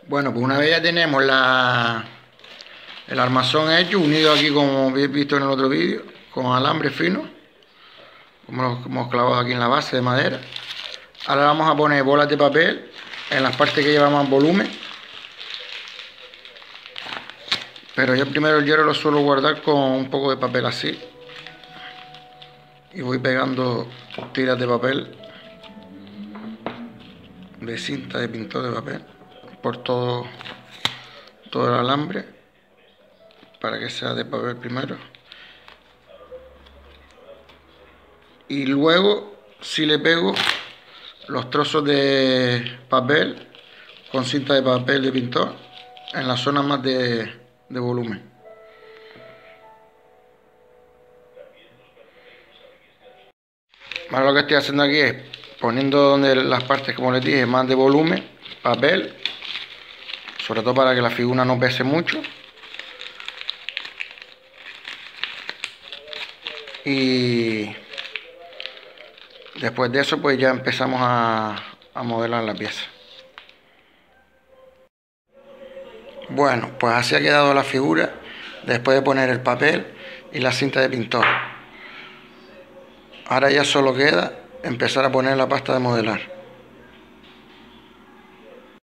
Bueno, pues una vez ya tenemos el armazón hecho, unido aquí como habéis visto en el otro vídeo, con alambre fino, como lo hemos clavado aquí en la base de madera. Ahora vamos a poner bolas de papel en las partes que llevan más volumen. Pero yo primero el hierro lo suelo guardar con un poco de papel así. Y voy pegando tiras de papel, de cinta de pintor de papel, por todo el alambre, para que sea de papel primero. Y luego si le pego los trozos de papel con cinta de papel de pintor en la zona más de volumen. Ahora lo que estoy haciendo aquí es poniendo donde las partes, como les dije, más de volumen, papel, sobre todo para que la figura no pese mucho. Y después de eso pues ya empezamos a modelar la pieza. Bueno, pues así ha quedado la figura después de poner el papel y la cinta de pintor. Ahora ya solo queda empezar a poner la pasta de modelar.